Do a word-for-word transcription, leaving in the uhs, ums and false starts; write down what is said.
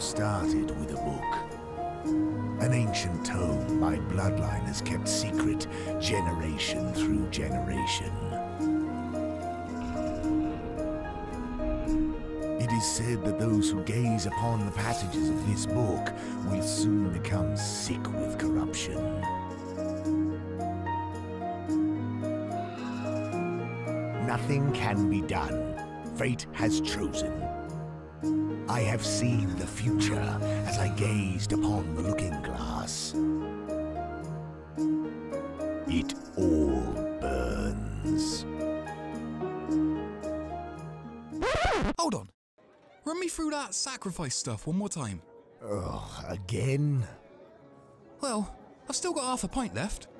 started with a book. An ancient tome my bloodline has kept secret generation through generation. It is said that those who gaze upon the passages of this book will soon become sick with corruption. Nothing can be done. Fate has chosen. I have seen the future as I gazed upon the looking glass. It all burns. Hold on. Run me through that sacrifice stuff one more time. Ugh, again? Well, I've still got half a pint left.